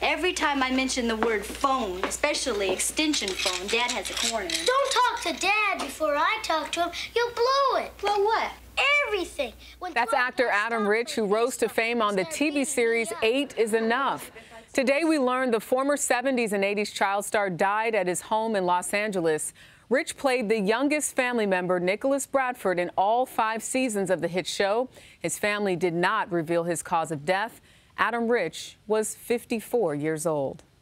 Every time I mention the word phone, especially extension phone, Dad has a corner. Don't talk to Dad before I talk to him. You'll blow it. Well, what? Everything. That's actor Adam Rich, who rose to fame on the TV series 8 is Enough. Today we learned the former 70s and 80s child star died at his home in Los Angeles. Rich played the youngest family member, Nicholas Bradford, in all 5 seasons of the hit show. His family did not reveal his cause of death. Adam Rich was 54 years old.